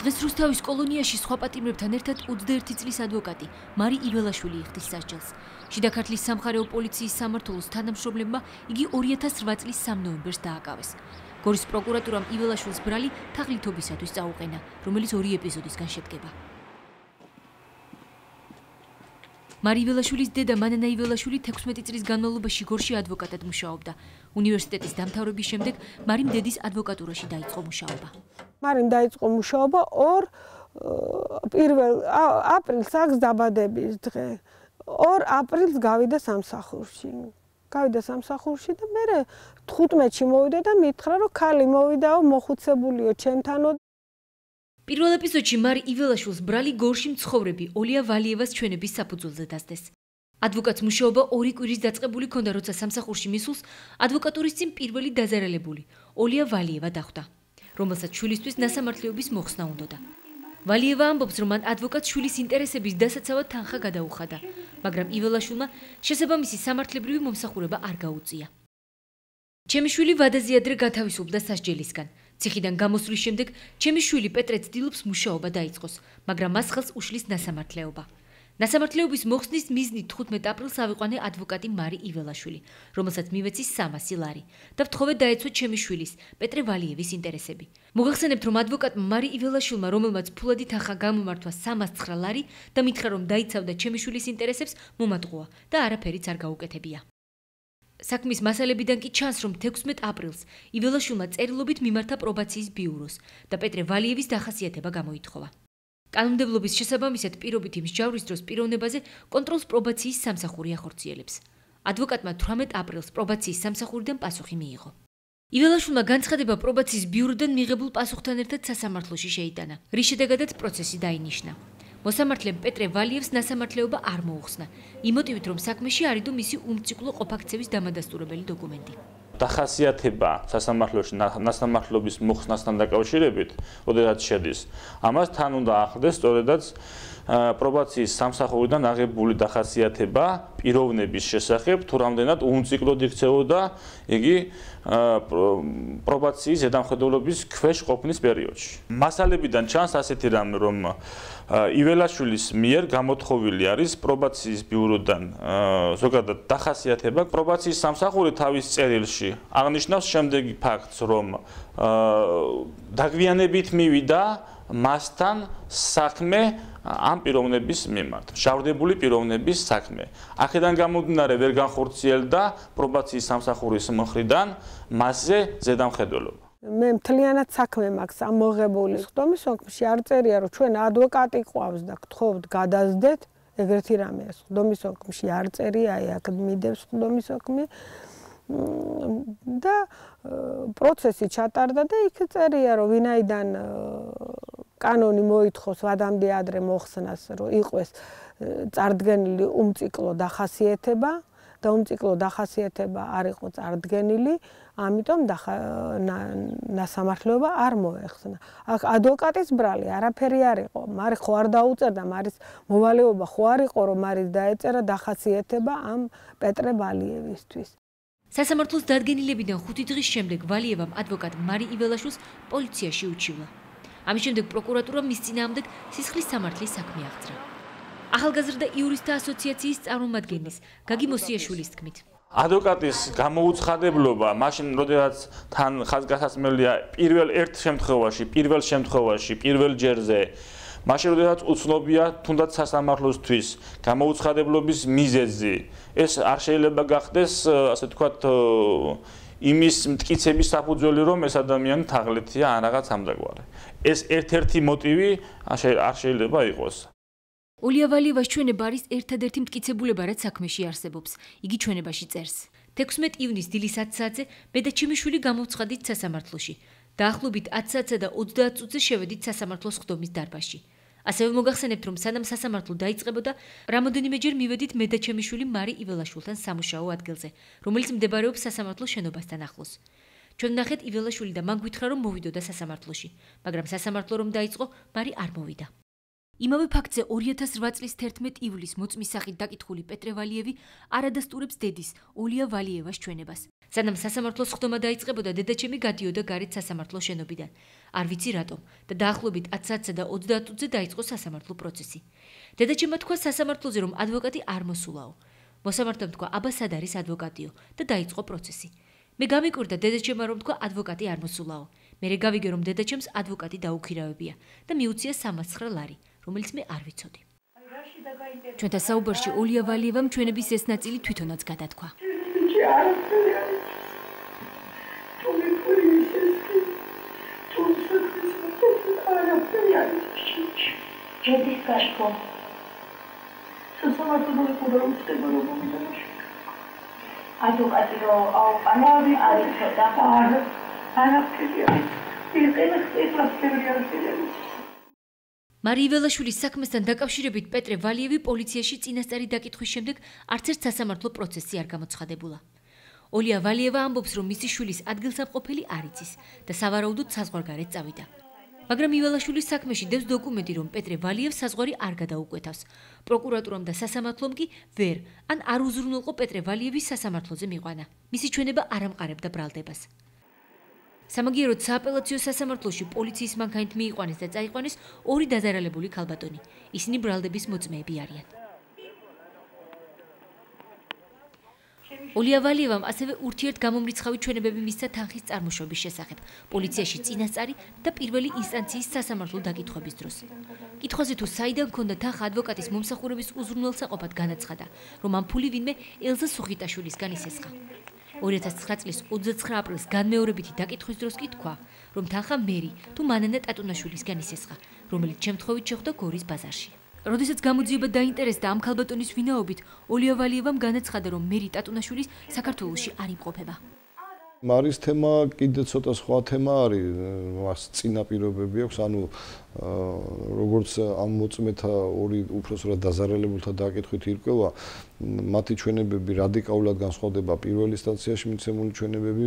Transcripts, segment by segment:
დღეს რუსთავის კოლონიაში სხვა პატიმრებთან ერთად 21 წლის ადვოკატი მარი იველაშვილი იხდის სასჯელს. შიდა ქართლის სამხარეო პოლიციის სამმართველოს თანამშრომლებმა იგი 2008 წლის 3 ნოემბერს დააკავეს. გორის პროკურატურამ იველაშვილის ბრალი თაღლითობისათვის წაუყენა, რომელიც 2 ეპიზოდისგან შედგება. მარი იველაშვილის დედა მანანა იველაშვილი 16 წლის განმავლობაში გორში ადვოკატად მუშაობდა. უნივერსიტეტის დამთავრების შემდეგ მარიმ დედის ადვოკატურაში დაიწყო მუშაობა. მარიმ დაიწყო მუშაობა 1 აპრილს აქვს დაბადების დღე. 2 აპრილს გავიდა სამსახურში. და მე 15-ში მოვიდა და მითხრა რომ ქალი მოვიდაო მოხუცებულიო ჩემთანო. პირველ ეპიზოდში მარი იველაშვილს ბრალი გორში მცხოვრები ოლია ვალიევას ჩვენების საფუძველზე დასდეს. ადვოკატს მუშაობა 2 კვირის დაწყებული ჰქონდა, როცა სამსახურში მისულს ადვოკატურის წინ პირველი დაზარალებული ოლია ვალიევა დახვდა, რომელსაც შვილისთვის ნასამართლეობის მოხსნა უნდოდა. ვალიევა ამბობს, რომ მან ადვოკატს შვილის ინტერესების დასაცავად თანხა გადაუხადა, მაგრამ იველაშვილმა შესაბამისი სამართლებრივი მომსახურება არ გაუწია. ჩემი შვილი ვადაზე ადრე გათავისუფლდა სასჯელისგან. ციხიდან გამოსვლის შემდეგ ჩემი შვილი პეტრე ცდილობს მუშაობა დაიწყოს, მაგრამ მას ხელს უშლის ნასამართლეობა. ნასამართლეობის მოხსნის მიზნით 15 აპრილს ავიყვანე ადვოკატი მარი იველაშვილი, რომელსაც მივეცი 300 ლარი და ვთხოვე დაეცვა ჩემი შვილის, პეტრე ვალიევის ინტერესები. მოგახსენებთ, რომ ადვოკატმა მარი იველაშვილმა, რომელმაც ფულადი თანხა გამომართვა 309 ლარი და მითხრა, რომ დაიცავდა ჩემი შვილის ინტერესებს, მომატყუა და არაფერიც არ გაუკეთებია. საქმის მასალებიდან კი ჩანს, რომ 16 აპრილს იველაშვილმა წერილობით მიმართა პრობაციის ბიუროს და პეტრე ვალიევის დახასიათება გამოითხოვა. კანონმდებლობის შესაბამისად პირობითი მსჯავრის დროს პიროვნებაზე კონტროლს პრობაციის სამსახური ახორციელებს. ადვოკატმა 18 აპრილს პრობაციის სამსახურიდან პასუხი მიიღო. იველაშვილმა განცხადება პრობაციის ბიუროდან მიღებულ პასუხთან ერთად სასამართლოში შეიტანა, რის შედეგადაც პროცესი დაინიშნა. მოსამართლემ პეტრე ვალიევს ნასამართლეობა არ მოუხსნა, იმ მოტივით, რომ საქმეში არიდო მისი უმციკლო ყოფაქცევის დამადასტურებელი დოკუმენტი. დახასიათება სასამართლოში ნასამართლეობის მოხსნასთან დაკავშირებით, როდესაც შედის, ამას თან უნდა ახლდეს სწორედაც პრობაციის სამსახურიდან აღებული დახასიათება პიროვნების შესახებ, თუ რამდენად უმციკლოდ იქცეოდა იგი პრობაციის ზედამხედველობის ქვეშ ყოფნის პერიოდში. მასალებიდან ჩანს ასეთი რამ, რომ იველაშვილის მიერ გამოთხოვილი არის პრობაციის ბიუროდან ზოგადად დახასიათება. პრობაციის სამსახური თავის წერილში აღნიშნავს შემდეგი ფაქტს, რომ დაგვიანებით მივიდა მასთან საქმე ამ პიროვნების მიმართ, შავდებული პიროვნების საქმე. აქედან გამომდინარე ვერ განხორციელდა პრობაციის სამსახურის მხრიდან მასზე ზედამხედველობა. მე მთლიანად საქმე მაქვს ამ მოღებული ხდომის ოლქში არ წერია რომ ჩვენ ადვოკატი ყავს და გთხოვთ გადაზდეთ ეგრეთი რამეა ხდომის ოლქში არ წერია აი აქ მიდევს ხდომის ოლქი და პროცესი ჩატარდა და იქ წერია რომ ვინაიდან კანონი მოითხოვს ვადამდე ადრე მოხსნას რომ იყოს წარდგენილი უმციკლო დახასიათება და უმციკლო დახასიათება არ იყო წარდგენილი, ამიტომ ნასამართლეობა არ მოეხსნა. აქ ადვოკატის ბრალი არაფერი არ იყო, მარი ხო არ დაუწერდა, მარის მოვალეობა ხო არ იყო, რომ მარის დაეწერა დახასიათება ამ პეტრე ვალიევისთვის. სასამართლოს დადგენილებიდან 5 დღის შემდეგ ვალიევამ ადვოკატ მარი იველაშვილს პოლიციაში უჩივლა. ამის შემდეგ პროკურატურამ მის წინააღმდეგ სისხლის სამართლის საქმე აღძრა. ახალგაზრდა იურისტთა ასოციაციის წარმომადგენლის გაგი მოსიაშვილის თქმით. ადვოკატის გამოუცხადებლობა მაშინ როდესაც თან ხაზგასაცმელია პირველ შემთხვევაში, პირველ ჯერზე, მაშინ როდესაც უცნობია თუნდაც სასამართლოსთვის გამოუცხადებლობის მიზეზი, ეს არ შეიძლება გახდეს, ასე ვთქვათ, იმის მტკიცების საფუძველი, რომ ეს ადამიანი თაღლითია ან რაღაც ამდაგვარი. ეს ერთ-ერთი მოტივი არ შეიძლება იყოს. ოლია ვალიევას ჩვენება არის ერთადერთი მტკიცებულება, რაც საქმეში არსებობს. იგი ჩვენებაში წერს. 16 ივნის დილის 10 საათზე მე და ჩემი შვილი გამოვცხადით სასამართლოში. დაახლოებით 10 საათსა და 30 წუთზე შევედით სასამართლოს ხდომის დარბაზში. ასევე მოგახსენებთ, რომ სანამ სასამართლო დაიწყებოდა, რამოდენიმეჯერ მივედით მე და ჩემი შვილი მარი იველაშვილთან სამუშაო ადგილზე, რომელიც მდებარეობს სასამართლოს შენობასთან ახლოს. ჩვენ ნახეთ იველაშვილი და მან გვითხრა, რომ მოვიდოდა სასამართლოში, მაგრამ სასამართლო რომ დაიწყო, მარი არ მოვიდა. იმავე ფაქტზე 2008 წლის 11 ივლისს მოწმის სახით დაკითხული პეტრე ვალიევი არადასტურებს დედის ოლია ვალიევას ჩვენებას. სანამ სასამართლოს ხდომა დაიწყებოდა, დედაჩემი გადიოდა გარეთ სასამართლოს შენობიდან. არ ვიცი რატომ და დაახლოებით 10 საათსა და 30 წუთზე დაიწყო სასამართლო პროცესი. დედაჩემმა თქვა სასამართლოზე, რომ ადვოკატი არ მოსულაო. მოსამართლემ თქვა, აბა სად არის ადვოკატიო და დაიწყო პროცესი. მე გამიკვირდა დედაჩემმა, რომ თქვა ადვოკატი არ მოსულაო. მე გავიგე, რომ დედაჩემს ადვოკატი დაუქირავებია და მიუცია 309 ლარი, რომელიც მე არ ვიცოდი. ჩვენთან საუბარში ოლია ვალიევამ ჩვენების ეს ნაწილი თვითონაც გადათქვა. ადვოკატი რო აუყანავი არის და მარი იველაშვილის საქმესთან დაკავშირებით პეტრე ვალიევი პოლიციაში წინასწარი დაკითხვის შემდეგ არც ერთ სასამართლო პროცესი არ გამოცხადებულა. ოლია ვალიევა ამბობს, რომ მისი შვილის ადგილსამყოფელი არ იცის და სავარაუდოდ საზღვარგარეთ წავიდა. მაგრამ იველაშვილის საქმეში დევს დოკუმენტი, რომ პეტრე ვალიევს საზღვარი არ გადაუკვეთავს. პროკურატურამ და სასამართლომ კი ვერ ან არ უზრუნველყო პეტრე ვალიევის სასამართლოზე მიყვანა. მისი ჩვენება არ ამყარებდა ბრალდებას. სამაგიეროდ სააპელაციო სასამართლოში პოლიციის მანქანით მიიყვანეს და წაიყვანეს ორი დაზარალებული ქალბატონი. ისინი ბრალდების მოწმეები არიან. ოლია ვალიევამ ასევე ურთიერთგამომრიცხავი ჩვენებები მისცა თანხის წარმოშობის შესახებ, პოლიციაში წინასწარი და პირველი ინსტანციის სასამართლო დაკითხვების დროს. კითხვაზე თუ საიდან ჰქონდა თანხა ადვოკატის მომსახურების უზრუნველსაყოფად განაცხადა, რომ ამ ფული ვინმე ელზა სუხიტაშვილისგან ისესხა. 2009 წლის 29 აპრილს განმეორებითი დაკითხვის დროს კი თქვა, რომ თანხა მერი თუ მანანა ტატუნაშვილისგან ისესხა, რომელიც შემთხვევით შეხვდა გორის ბაზარში. როდესაც გამოძიება დაინტერესდა ამ ქალბატონის ვინაობით, ოლია ვალიევამ განაცხადა, რომ მერი ტატუნაშვილის საქართველოში არ იმყოფება. მარის თემა კიდე ცოტა სხვა თემა არის, მას წინა პირობები აქვს, ანუ როგორც ამ მოწმეთა ორი უფროსურად დაზარალებულთა დაკითხვით ირკვევა, მათი ჩვენებები რადიკალურად განსხვავდება პირველ ინსტანციაში მიცემული ჩვენებები,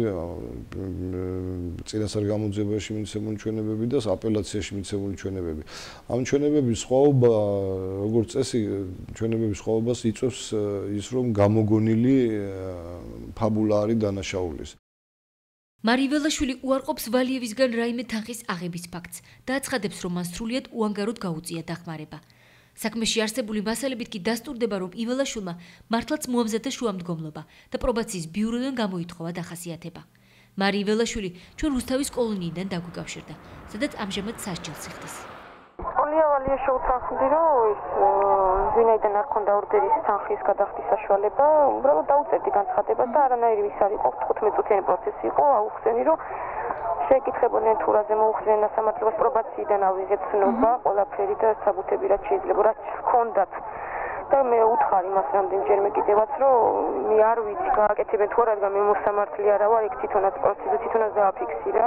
წინასწარ გამოძიებაში მიცემული ჩვენებები და აპელაციაში მიცემული ჩვენებები. ამ ჩვენებების სხვაობა, როგორც წესი, ჩვენებების სხვაობას იწვევს ის, რომ გამოგონილი ფაბულა არის დანაშაულის. მარი იველაშვილი უარყოფს ვალიევისგან რაიმე თანხის აღების ფაქტს და აცხადებს, რომ მან სრულიად უანგაროდ გაუწია დახმარება. საქმეში არსებული მასალებით კი დასტურდება, რომ იველაშვილმა მართლაც მოამზადა შუამდგომლობა და პრობაციის ბიუროდან გამოითხოვა დახასიათება. მარი იველაშვილი ჩვენ რუსთავის კოლონიიდან დაგვიკავშირდა, სადაც ამჟამად სასჯელს იხდის. ოლია ვალიევს შეუცახმდი, რომ ის ვინაიდან არ ქონდა ორდერის თანხის გადახდის საშუალება, უბრალოდ დაუწერდი განცხადებას და არანაირი ვის არ იყო, 15 წუთიანი პროცესი იყო, აუხსენი, რომ შეეკითხებოდნენ თუ რაზე მოუხსნენ სასამართლოს პრობაციიდან ავიღეთ ცნობა, ყველაფერი და საბუთები რაც შეიძლება, რაც ჰქონდათ. და მე უთხარ იმას რამდენჯერმე კიდევაც, რომ მე არ ვიცი გააკეთებენ თუ არა, რადგან მე მოსამართლე არა ვარ, იქ თვითონაც პროცესი თვითონაც დააფიქსირა.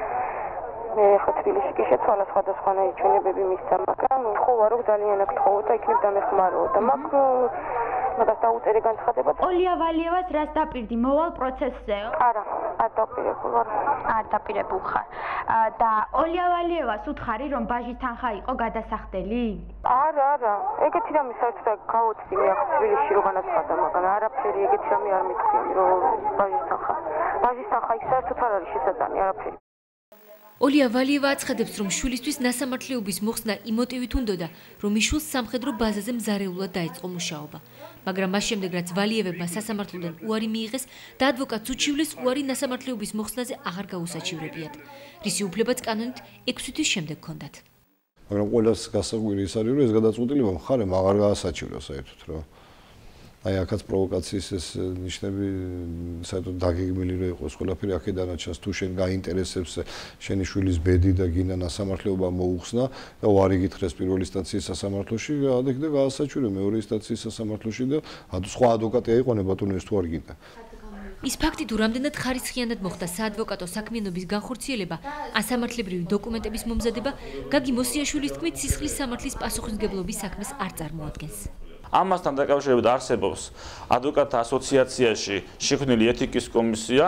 მე ხა თბილისში კი შეცვალა სხვადასხვანაირი ჩვენებები მისცა, მაგრამ ხო ვარო ძალიან აკითხავ და იქნებ დამეხმარო და მაგას დაუწერე განცხადება. ოლია ვალიევას რას დაპირდი მოვალ პროცესზეო? არა, არ დაპირებულ ვარ. არ დაპირებულ ხარ. და ოლია ვალიევას უთხარი, რომ ბაჟის თანხა იყო გადასახდელი? არა, ეგეთი რამე საერთოდ გავუწდი მე ახლა თბილისში რო განაცხადა, მაგრამ არაფერი ეგეთი რამე არ მითხრია, რომ ბაჟის თანხა იქ საერთოდ არ არის შესაძლებელი, არაფერი. ოლია ვალიევა აცხადებს, რომ შვილისთვის ნასამართლეობის მოხსნა იმ მოტივით უნდოდა, რომ ის შვილს სამხედრო ბაზაზე მზარეულად დაეწყო მუშაობა. მაგრამ მას შემდეგ, რაც ვალიევებმა სასამართლოდან უარი მიიღეს და ადვოკატს უჩივლეს, უარი ნასამართლეობის მოხსნაზე აღარ გაუსაჩივრებიათ. რისი უფლებაც კანონით 6 თვის შემდეგ ჰქონდათ. მაგრამ ყველას გასაკვირი ის არის, რომ ეს გადაწყვეტილება მხარემ აღარ გაასაჩივრა საერთოდ, რომ აი აქაც პროვოკაციის ეს ნიშნები საერთოდ დაგეგმილი რო იყოს, ყველაფერი აქედანაც ჩანს, თუ შენ გაინტერესებს შენი შვილის ბედი და გინდა ნასამართლეობა მოუხსნა და უარი გითხრეს პირველ ინსტანციის სასამართლოში, ადექდა გაასაჩივრე მეორე ინსტანციის სასამართლოში და სხვა ადვოკატი აიყვანა ბატონო ეს თუ არ გინდა. ის ფაქტი თუ რამდენად ხარისხიანად მოხდა საადვოკატო საქმიანობის განხორციელება, ასამართლებრივი დოკუმენტების მომზადება, გაგი მოსიაშვილის თქმით, სისხლის სამართლის პასუხისმგებლობის საქმეს არ წარმოადგენს. ამასთან დაკავშირებით არსებობს ადვოკატთა ასოციაციაში შექმნილი ეთიკის კომისია,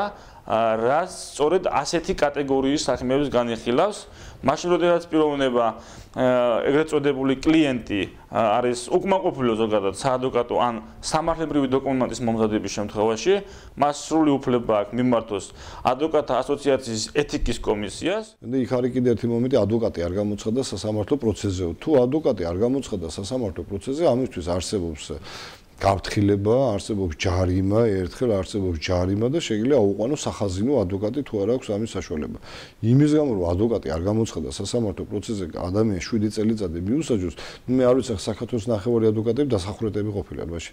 რაც სწორედ ასეთი კატეგორიის საქმეებს განიხილავს, მაშინ როდესაც პიროვნება ეგრეთ წოდებული კლიენტი არის უკმაყოფილო ზოგადად საადვოკატო ან სამართლებრივი დოკუმენტის მომზადების შემთხვევაში, მას სრული უფლება აქვს მიმართოს ადვოკატთა ასოციაციის ეთიკის კომისიას. იქ არის კიდევ ერთი მომენტი, ადვოკატი არ გამოცხადდა სასამართლო პროცესზე. თუ ადვოკატი არ გამოცხადდა სასამართლო პროცესზე, ამისთვის არსებობს გაფრთხილება, არსებობს ჯარიმა, ერთხელ არსებობს ჯარიმა და შეიძლება აუყვანოს სახაზინო ადვოკატი თუ არ აქვს ამის საშუალება. იმის გამო რომ ადვოკატი არ გამოცხადდა სასამართლო პროცესზე, ადამიანს 7 წელიწადი მიუსაჯოს, მე არ ვიცი საქართველოს ნახევარი ადვოკატები დასახურეთები ყოფილან მაშინ.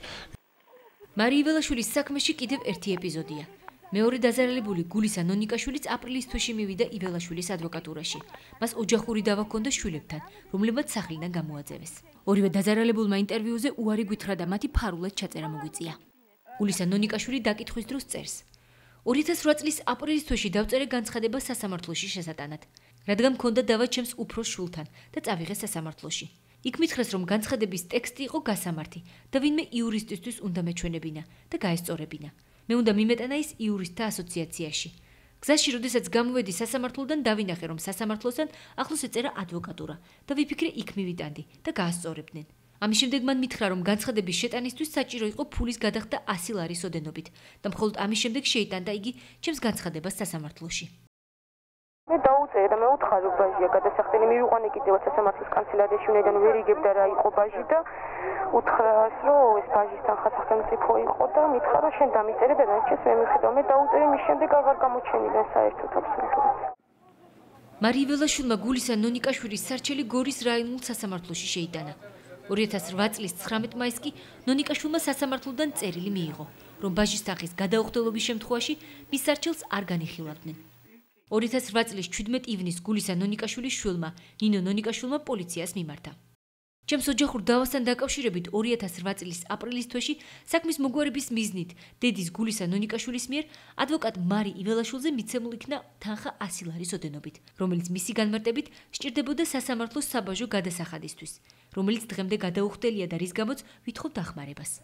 მარი იველაშვილის საქმეში კიდევ ერთი ეპიზოდია. მეორე დაზარალებული გულისა ნონიკაშვილიც აპრილის თვეში მივიდა იველაშვილის ადვოკატურაში. მას ოჯახური დავა ჰქონდა შვილებთან, რომლებმაც სახლიდან გამოაძევეს. ორივე დაზარალებულმა ინტერვიუზე უარი გვითხრა და მათი ფარულად ჩაწერა მოგვიწია. გულისა ნონიკაშვილი დაკითხვის დროს წერს: 2008 წლის აპრილის თვეში დავწერე განცხადება სასამართლოში შესატანად, რადგან მქონდა დავა ჩემს უფროს შვილთან და წავიღე სასამართლოში. იქ მითხრეს, რომ განცხადების ტექსტი იყო გასამართი და ვინმე იურისტისთვის უნდა მეჩვენებინა და გაესწორებინა. მე უნდა მიმეტანა ის იურისტთა ასოციაციაში. გზაში, როდესაც გამოვედი სასამართლოდან, დავინახე, რომ სასამართლოსთან ახლოს ეწერა ადვოკატურა და ვიფიქრე იქ მივიტანდი და გაასწორებდნენ. ამის შემდეგ მან მითხრა, რომ განცხადების შეტანისთვის საჭირო იყო ფულის გადახდა 100 ლარის ოდენობით და მხოლოდ ამის შემდეგ შეიტანდა იგი ჩემს განცხადებას სასამართლოში. მე დაუწერე და მე უთხარი ბაჟია გადასახდენი მივიყვანე კიდევაც სასამართლოს კანცელარიაში, ვინაიდან ვერ იგებდა რა იყო ბაჟი და უთხრას რომ ეს ბაჟის თანხა სახელმწიფო იყო და მითხრა რომ შენ დამიწერე და დაიჭეს მე მიხედავ მე დაუწერე მის შემდეგ აღარ გამოჩენილან საერთოდ აბსოლუტურად. მარი იველაშვილმა გულისა ნონიკაშვილის სარჩელი გორის რაიონულ სასამართლოში შეიტანა. 2008 წლის 19 მაისს კი ნონიკაშვილმა სასამართლოდან წერილი მიიღო, რომ ბაჟის თანხის გადაუხდელობის შემთხვევაში მის სარჩელს არ განიხილავდნენ. 2008 წლის 17 ივნისს გულისა ნონიკაშვილის შვილმა, ნინო ნონიკაშვილმა პოლიციას მიმართა. ჩემს ოჯახურ დავასთან დაკავშირებით 2008 წლის აპრილის თვეში საქმის მოგვარების მიზნით დედის გულისა ნონიკაშვილის მიერ ადვოკატ მარი იველაშვილზე მიცემულ იქნა თანხა 100 ლარის ოდენობით, რომელიც მისი განმარტებით სჭირდებოდა სასამართლოს საბაჟო გადასახადისთვის, რომელიც დღემდე გადაუხდელია და რის გამოც ვითხოვ დახმარებას.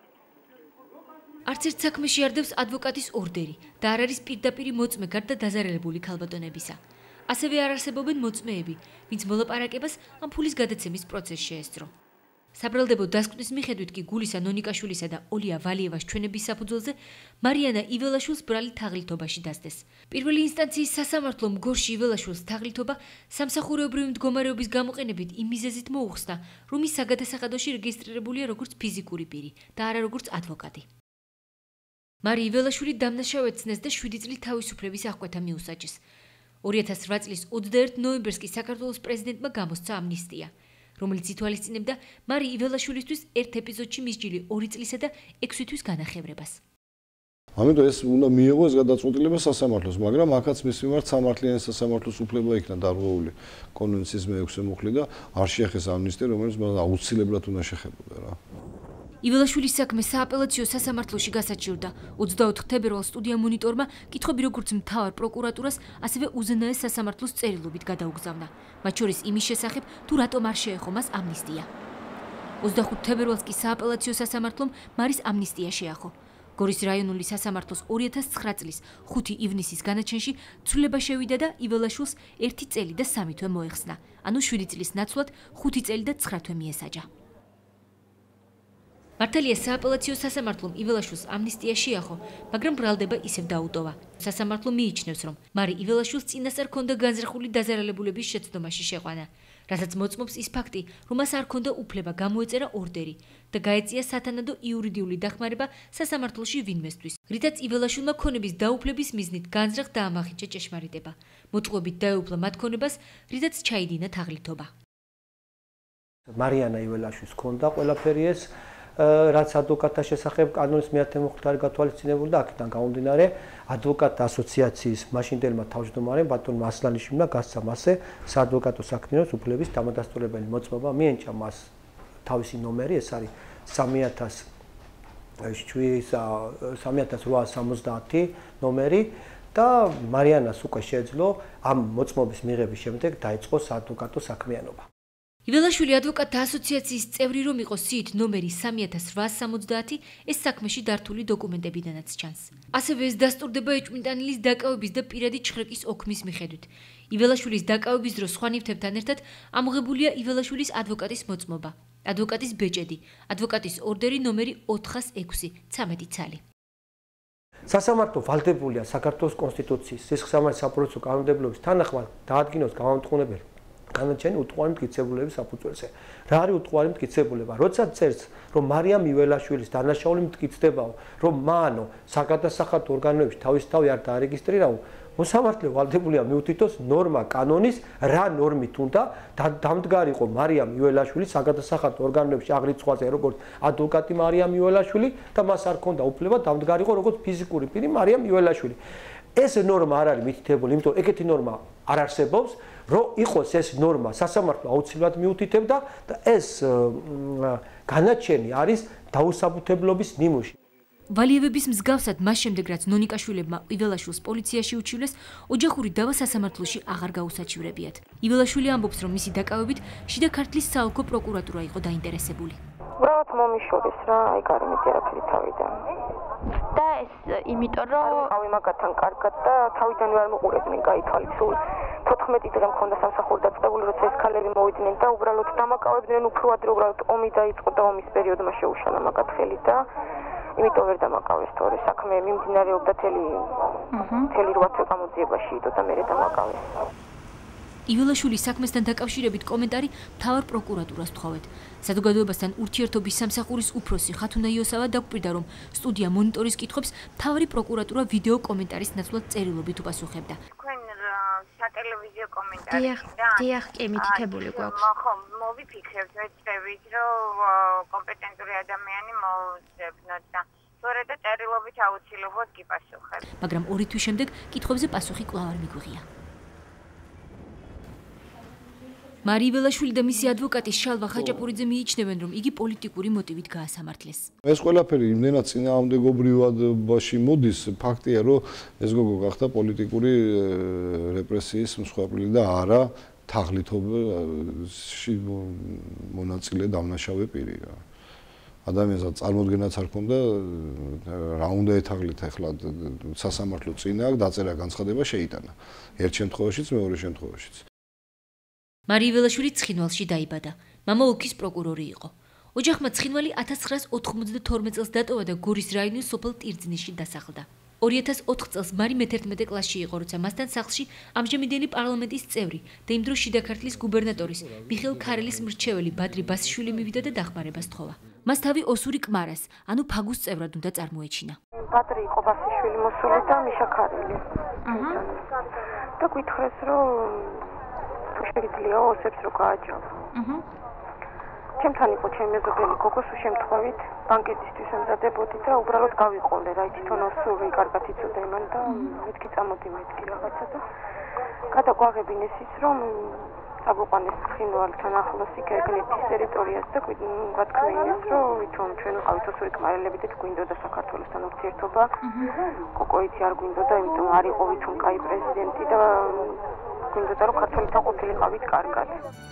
არც ერთ საქმეში არ დევს ადვოკატის ორდერი და არ არის პირდაპირი მოწმე გარდა დაზარალებული ქალბატონებისა. ასევე არ არსებობენ მოწმეები, ვინც მოლაპარაკებას ამ ფულის გადაცემის პროცესს შეესწრო. საბრალდებო დასკვნის მიხედვით კი გულისა ნონიკაშვილისა და ოლია ვალიევას ჩვენების საფუძველზე მარიანა იველაშვილს ბრალი თაღლითობაში დასდეს. პირველი ინსტანციის სასამართლომ გორში იველაშვილს თაღლითობა სამსახურეობრივი მდგომარეობის გამოყენებით იმ მიზეზით მოუხსნა, რომ ის საგადასახადოში რეგისტრირებულია როგორც ფიზიკური პირი და არა როგორც ადვოკატი. მარი იველაშვილი დამნაშავეცნეს და 7 წლის თავისუფლების აღკვეთა მიუსაჯეს. 2008 წლის 21 ნოემბერს კი საქართველოს პრეზიდენტმა გამოსცა ამნისტია, რომელიც ითვალისწინებდა მარი იველაშვილისთვის ერთ ეპიზოდში მისჯილი 2 წლისა და 6 თვის განახევრებას. ამიტომ ეს უნდა მიიღო ეს გადაწყვეტილება სასამართლოს, მაგრამ აქაც მის მიმართ სამართლიანი სასამართლოს უფლება იქნა დარღვეული კონვენციის მე-6 მუხლი და არ შეეხეს ამნისტია, რომელიც მას აუცილებლად უნდა შეხებოდა რა. იველაშვილის საქმე სააპელაციო სასამართლოში გასაჩივრდა. 24 თებერვალს სტუდია მონიტორმა კითხვები როგორც მთავარ პროკურატურას, ასევე უზენაეს სასამართლოს წერილობით გადაუგზავნა, მათ შორის იმის შესახებ, თუ რატომ არ შეეხო მას ამნისტია. 25 თებერვალს კი სააპელაციო სასამართლომ მარის ამნისტია შეახო. გორის რაიონული სასამართლოს 2009 წლის 5 ივნისის განაჩენში ცვლილება შევიდა და იველაშვილს 1 წელი და 3 თვე მოეხსნა, ანუ 7 წლის ნაცვლად 5 წელი და 9 თვე მიესაჯა. მართალია სააპელაციო სასამართლომ იველაშვილს ამნისტია შეახო, მაგრამ ბრალდება ისევ დაუტოვა. სასამართლო მიიჩნევს, რომ მარი იველაშვილს წინასწარ ჰქონდა განზრახული დაზარალებულების შეცდომაში შეყვანა, რასაც მოწმობს ის ფაქტი, რომ მას არ ჰქონდა უფლება გამოეწერა ორდერი და გაეწია სათანადო იურიდიული დახმარება სასამართლოში ვინმესთვის, რითაც იველაშვილმა ქონების დაუფლების მიზნით განზრახ დაამახინჯა ჭეშმარიტება. მოწყობით დაეუფლა მათ ქონებას, რითაც ჩაიდინა თაღლითობა. მარიანა იველაშვილს ჰქონდა ყველაფერი ეს რაც ადვოკატთა შესახებ კანონის მე-10 მუხლით არის გათვალისწინებული და აქედან გამომდინარე ადვოკატთა ასოციაციის მაშინდელმა თავმჯდომარემ ბატონმა ასლანიშვილმა გასცა მასზე საადვოკატო საქმიანობის უფლების დამადასტურებელი მოწმობა, მიენჭა მას თავისი ნომერი, ეს არის 3870 ნომერი და მარიანას უკვე შეეძლო ამ მოწმობის მიღების შემდეგ დაიწყო საადვოკატო საქმიანობა. იველაშვილი ადვოკატთა ასოციაციის წევრი რომ იყო სიით ნომერი 3870, ეს საქმეში დართული დოკუმენტებიდანაც ჩანს. ასევე ეს დასტურდება ეჭვმიტანილის დაკავების და პირადი ჩხრეკის ოქმის მიხედვით. იველაშვილის დაკავების დროს სხვა ნივთებთან ერთად ამოღებულია იველაშვილის ადვოკატის მოწმობა, ადვოკატის ბეჭედი, ადვოკატის ორდერი ნომერი 406, 13 ცალი. სასამართლო ვალდებულია საქართველოს კონსტიტუციის, სისხლსამართლის საპროცესო კანონმდებლობის თანახმად დაადგინოს გამამტყუნებელი განაჩენი უტყუარი მტკიცებულების საფუძველზე. რა არის უტყუარი მტკიცებულება? როცა წერს, რომ მარიამ იველაშვილის დანაშაული მტკიცდებაო, რომ მანო საგადასახადო ორგანოებში თავისთავად არ დაარეგისტრირაო, მოსამართლე ვალდებულია მიუთითოს ნორმა კანონის რა ნორმით უნდა დამდგარიყო მარიამ იველაშვილის საგადასახადო ორგანოებში აღრიცხვაზე როგორც ადვოკატი მარიამ იველაშვილი და მას არ ჰქონდა უფლება დამდგარიყო როგორც ფიზიკური პირი მარიამ იველაშვილი. ეს ნორმა არ არის მითითებული, იმიტომ ეგეთი ნორმა არ არსებობს, რომ იყოს ეს ნორმა სასამართლო აუცილებლად მიუთითებდა და ეს განაჩენი არის დაუსაბუთებლობის ნიმუში. ვალიევების მსგავსად მას შემდეგ რაც ნონიკაშვილებმა იველაშვილს პოლიციაში უჩივლეს, ოჯახური დავა სასამართლოში აღარ გაუსაჩივრებიათ. იველაშვილი ამბობს, რომ მისი დაკავებით შიდა ქართლის საოლქო პროკურატურა იყო დაინტერესებული. უბრალოდ მომიშურეს რა, აი გარემეთი არაფერი თავიდან. და ეს იმიტომ რომ ყავი მაგათთან კარგად და თავიდანვე არ მოყურებდნენ გაითვალით სულ 14 დღე მქონდა სამსახური დაწყებული, როცა ეს ქალები მოვიდნენ და უბრალოდ დამაკავებდნენ უფრო ადრე, უბრალოდ ომი დაიწყო და ომის პერიოდმა შეუშალა მაგათ ხელი და იმიტომ ვერ დამაკავეს თორე საქმე მიმდინარეობდა თელი 8 თვე გამოძიებაში იდო და მერე დამაკავეს. იველაშვილის საქმესთან დაკავშირებით კომენტარი მთავარ პროკურატურას თხოვეთ. საზოგადოებასთან ურთიერთობის სამსახურის უფროსი ხათუნა იოსავა დაგვპირდა, რომ სტუდია მონიტორის კითხვებს მთავარი პროკურატურა ვიდეო კომენტარის ნაცვლად წერილობით უპასუხებდა. თქვენ სატელევიზიო კომენტარი და დიახ, კი მითითებული გვაქვს. ხო, მოვიფიქრებთ, ვეცდებით, რომ კომპეტენტური ადამიანი მოვუძებნოთ და სწორედ წერილობით აუცილებლად გიპასუხებთ. მაგრამ 2 თვის შემდეგ კითხვებზე პასუხი კვლავ არ მიგვიღია. მარი იველაშვილი და მისი ადვოკატი შალვა ხაჭაპურიძე მიიჩნევენ, რომ იგი პოლიტიკური მოტივით გაასამართლეს. ეს ყველაფერი იმდენად წინააღმდეგობრივადობაში მოდის, ფაქტია, რომ ეს გოგო გახდა პოლიტიკური რეპრესიის მსხვერპლი და არა თაღლითობაში მონაწილე დამნაშავე პირი რა. ადამიანს წარმოდგენაც არ ქონდა რა უნდა ეთაღლით ახლა სასამართლო წინა დაწერა განცხადება შეიტანა. ერთ შემთხვევაშიც, მეორე შემთხვევაშიც. მარი იველაშვილი ცხინვალში დაიბადა. მამა ოლქის პროკურორი იყო. ოჯახმა ცხინვალი 1992 წელს დატოვა და გორის რაიონის სოფელ ტირძნიშში დასახლდა. 2004 წელს მარი მე-11 კლასში იყო, როცა მასთან სახლში ამჟამინდელი პარლამენტის წევრი და იმ დროს შიდა ქართლის გუბერნატორის მიხეილ ქარელის მრჩეველი ბადრი ბასიშვილი მივიდა და დახმარებას თხოვა. მას თავი ოსური კმარას, ანუ ფაგუს წევრად უნდა წარმოეჩინა. ბადრი იყო ბასიშვილი მოსული და მიშა ქარელი. და გითხრეს, რომ თუ შეგიძლია ოსებს რო გააჯავო. ჩემთან იყო ჩემი მეზობელი გოგო, სულ შემთხვევით ბანკეტისთვის ემზადებოდი და უბრალოდ გავიყოლე რა, თვითონ ოსური კარგად იცოდა იმან და მეთქი წამოდი მეთქი რაღაცა და გადაგვაღებინეს ის, რომ აგვიყვანეს ცხინვალთან ახლოს იქ ეგნეთის ტერიტორიას და გათქმეინეს, რომ ვითომ ჩვენ ვიყავით ოსური კმარელები და გვინდოდა საქართველოსთან ურთიერთობა. გოგოიცი არ გვინდოდა, იმიტომ არ იყო ვითომ კაი პრეზიდენტი და გვინდოდა რომ ქართველთან ყოფილიყავით კარგად.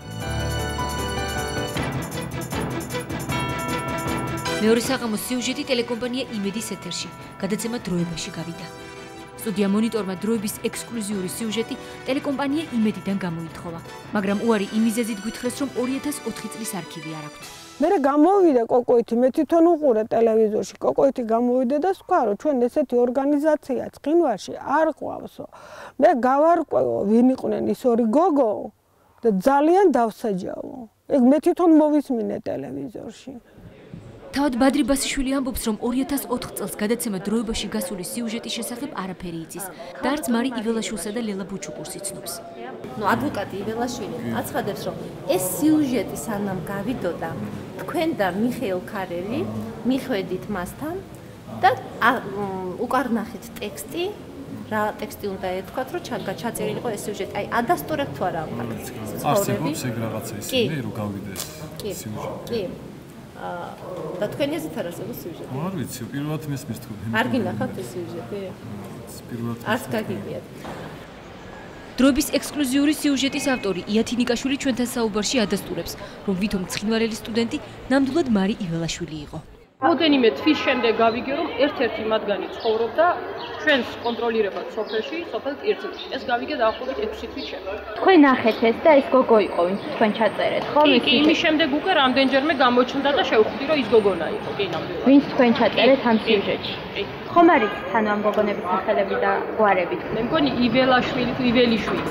მეორე საღამოს სიუჟეტი ტელეკომპანია იმედის ეთერში, გადაცემა დროებაში გავიდა. სტუდია მონიტორმა დროების ექსკლუზიური სიუჟეტი ტელეკომპანია იმედიდან გამოითხოვა, მაგრამ უარი იმიზეზით გვითხრეს, რომ 2004 წლის არქივი არ აქვთ. მერე გამოვიდა კოკოითი, მე თვითონ უყურე ტელევიზორში, კოკოითი გამოვიდა და სხვა რომ ჩვენ ესეთი ორგანიზაცია ცხინვალში არ ყავსო. მე გავარკვევო, ვინ იყვნენ ის ორი გოგო და ძალიან დავსაჯავო. ეგ მე თვითონ მოვისმინე ტელევიზორში. თავად ბადრი ბასიშვილი ამბობს, რომ 2004 წელს გადაცემა დროებაში გასული სიუჟეტის შესახებ არაფერი იცის და არც მარი იველაშვილსა და ლელა ბუჩუკურს იცნობს. ადვოკატი იველაშვილი აცხადებს, რომ ეს სიუჟეტი სანამ გავიდოდა, თქვენ და მიხეილ ქარელი მიხვედით მასთან და უკარნახეთ ტექსტი, რა ტექსტი უნდა ეთქვათ, რომ ჩაწერილიყო ეს სიუჟეტი. აი, ადასტურებთ თუ არა ამ ფაქტს? არსებობს ეგ რაღაცა ისინი, რომ გავიდეს სიუჟეტი. კი. და თქვენი აზრით არ არსებობს სიუჟეტი? არ ვიცი, პირველად მისმის თქვენ. არ გინახავთ ეს სიუჟეტი? პირველად არც გაგიგიათ. დროების ექსკლუზიური სიუჟეტის ავტორი იათინიკაშვილი ჩვენთან საუბარში ადასტურებს, რომ ვითომ ცხინვალელი სტუდენტი ნამდვილად მარი იველაშვილი იყო. Რამდენიმე თვის შემდეგ გავიგე, რომ ერთ-ერთი მათგანი ცხოვრობდა ჩვენს კონტროლირებად სოფელში, სოფელ ტირცილში. ეს გავიგე დაახლოებით 6 თვის შემდეგ. თქვენ ნახეთ ეს და ეს გოგო იყო, ვინც თქვენ ჩაწერეთ, ხო? კი, იმის შემდეგ უკვე რამდენჯერმე გამოჩნდა და შევხვდი, რომ ის გოგონა იყო, კი ნამდვილად. ვინც თქვენ ჩაწერეთ ამ სიუჟეტში. ხომ არის თან ამ გოგონების სახელები და გვარები? მე მგონი იველაშვილი თუ იველიშვილი.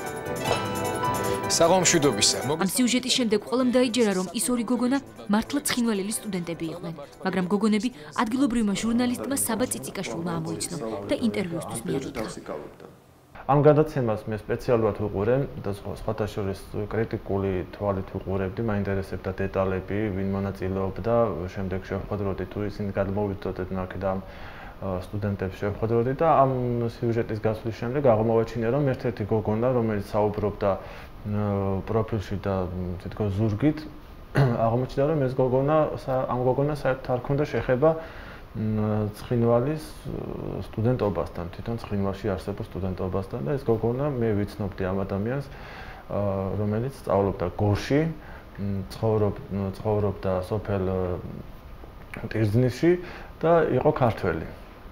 საღამშვიდობისა. ამ სიუჟეტის შემდეგ ყველამ დაიჯერა, რომ ის ორი გოგონა მართლა ცხინვალელი სტუდენტები იყვნენ, მაგრამ გოგონები ადგილობრივმა ჟურნალისტმა საბა ციციკაშვილმა ამოიცნო და ინტერვიუსთვის მიაღწია. ამ გადაცემას მე სპეციალურად ვუყურე და სხვათა შორის კრიტიკული თვალით ვუყურებდი, მაინტერესებდა დეტალები, ვინ მონაწილეობდა, შემდეგ შევხვდროდი თუ ისინი გადმოვიდოდეთ აქედან სტუდენტებს შევხვდროდი და ამ სიუჟეტის გასვლის შემდეგ აღმოვაჩინე, რომ ერთ-ერთი გოგონა, რომელიც საუბრობდა პროფილში და თითქოს ზურგით, აღმოჩნდა, რომ ეს გოგონა ამ გოგონას საერთოდ არ ქონდა შეხება ცხინვალის სტუდენტობასთან, თვითონ ცხინვალში არსებულ სტუდენტობასთან და ეს გოგონა მე ვიცნობდი ამ ადამიანს, რომელიც სწავლობდა გორში, ცხოვრობდა სოფელ ტირზნისში და იყო ქართველი.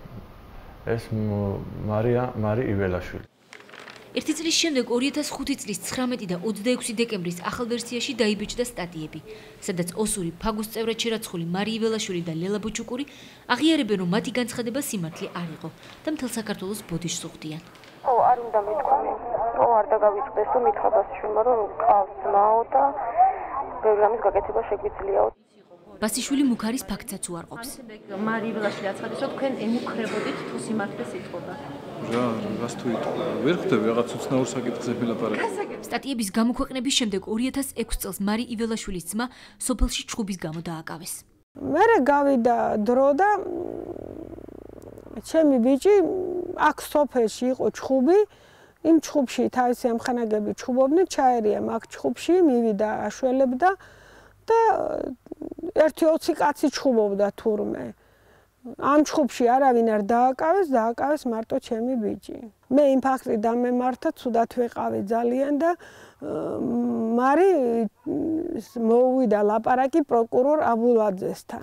ეს მარი იველაშვილი. ერთი წლის შემდეგ 2005 წლის 19 და 26 დეკემბრის ახალ ვერსიაში დაიბეჭდა სტატიები, სადაც ოსური, ფაგუს წევრად შერაცხული მარი იველაშვილი და ლელა ბუჩუკური აღიარებენ, რომ მათი განცხადება სიმართლე არ იყო და მთელ საქართველოს ბოდიშს უხდიან. ო, არ უნდა მეთქვამი. ო, არ დაგავიწყდეს, რომ მითხრა ბასიშვილმა, რომ ყავს ძმაო და ბევრი ამის გაკეთება შეგვიძლიაო. ბასიშვილი მუქარის ფაქტსაც უარყოფს. მარი იველაშვილი აცხადეს, რომ თქვენ ემუქრებოდით თუ სიმართლეს იტყობა. რა, რას თუ იტყობა? ვერ ხვდები რაღაც უცნაურ საკითხზე მელაპარაკე. სტატიების გამოქვეყნების შემდეგ 2006 წელს მარი იველაშვილის ძმა სოფელში ჩხუბის გამო დააკავეს. მერე გავიდა დრო და ჩემი ბიჭი აქ სოფელში იყო ჩხუბი, იმ ჩხუბში თავისი ამხანაგები ჩხუბობდნენ, ჩაერია მაგ ჩხუბში, მივიდა აშველებდა და 1-20 კაცი ჩხუბობდა თურმე. ამ ჩხუბში არავინ არ დააკავეს მარტო ჩემი ბიჭი. მე იმ ფაქტით დამემართა, ცუდად ვეყავი ძალიან და მარი მოუვიდა ლაპარაკი პროკურორ აბულაძესთან.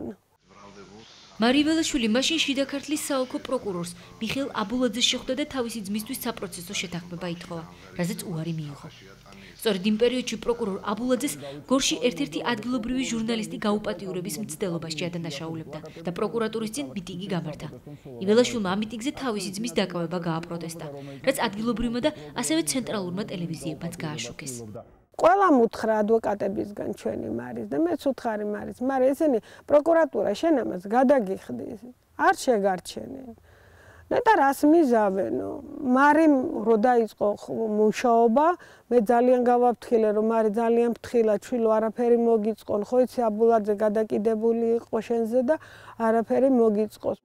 მარი იველაშვილი მაშინ შიდა ქართლის საოლქო პროკურორს მიხეილ აბულაძეს შეხვდა და თავისი ძმისთვის საპროცესო შეთანხმება ითხოვა, რაზეც უარი მიიღო. სწორედ იმ პერიოდში პროკურორ აბულაძეს გორში ერთ-ერთი ადგილობრივი ჟურნალისტი გაუპატიურების მცდელობაში ადანაშაულებდა და პროკურატურის წინ მიტინგი გამართა. იველაშვილმა ამ მიტინგზე თავისი ძმის დაკავება გააპროტესტა, რაც ადგილობრივმა და ასევე ცენტრალურმა ტელევიზიებმაც გააშუქეს. ყველა მუთხრა ადვოკატებისგან ჩვენი მარის და მეც უთხარი მარის, მაგრამ ესენი პროკურატურა შენ ამას გადაგიხდის, არ შეგარჩენი. ნეტა რას მიზავენო? მარი რო დაიწყო მუშაობა, მე ძალიან გავაფრთხილე, რომ მარი ძალიან ფრთხილა ჩვილო არაფერი მოგიწყონ, ხო იცი აბულაძე გადაკიდებული იყო შენზე და არაფერი მოგიწყოს.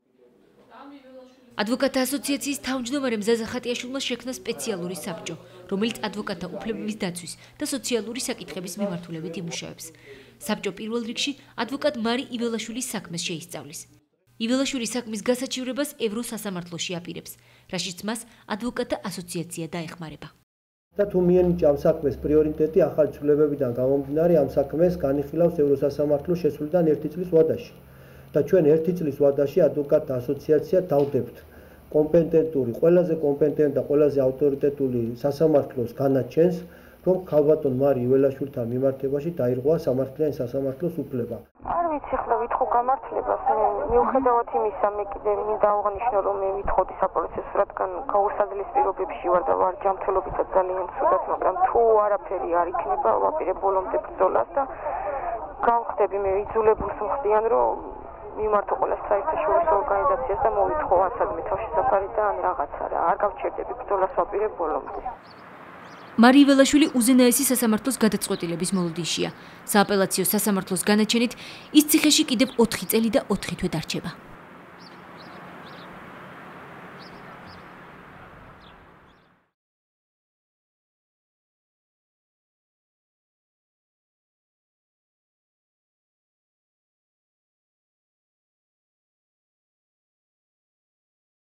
ადვოკატთა ასოციაციის თავმჯდომარემ ზაზა ხატიაშვილმა შექმნა სპეციალური საბჭო, რომელიც ადვოკატთა უფლებების დაცვის და სოციალური საკითხების მიმართულებით იმუშავებს. საბჭო პირველ რიგში ადვოკატ მარი იველაშვილის საქმეს შეისწავლის. იველაშვილის საქმის გასაჩივრებას ევროსასამართლოში აპირებს, რაშიც მას ადვოკატთა ასოციაცია დაეხმარება. და თუ მიენიჭა ამ საქმეს პრიორიტეტი ახალი ცვლილებებიდან გამომდინარე ამ საქმეს განიხილავს ევროსასამართლოს შესვლიდან 1 წლის ვადაში. და ჩვენ 1 წლის ვადაში ადვოკატთა ასოციაცია დავდებთ კომპეტენტური, ყველაზე კომპეტენტი და ყველაზე ავტორიტეტული სასამართლოს განაჩენს, რომ ქალბატონ მარი იველაშვილთან მიმართებაში დაირღვა სამართლიანი სასამართლოს უფლება. არ ვიცი ხლა ვითხოვ გამართლებას, მიუხედავად იმისა, მე კიდე მინდა აღნიშნო, რომ მე ვითხოვდი საპროცესო, რადგან გაუსაძლის პირობებში ვარ და ვარ ჯანმრთელობითაც ძალიან ცუდად, მაგრამ თუ არაფერი არ იქნება, ვაპირებ ბოლომდე ბრძოლას და გავხდები მე იძულებულს მხდიან, რომ მიმართო ყველა საერთაშორისო ორგანიზაციას და მოვითხოვ ან სადმე თავშესაფარი და ან რაღაცა რა, არ გავჩერდები ბრძოლას ვაპირებ ბოლომდე. მარი იველაშვილი უზენაესი სასამართლოს გადაწყვეტილების მოლოდინშია. სააპელაციო სასამართლოს განაჩენით ის ციხეში კიდევ 4 წელი და 4 თვე დარჩება.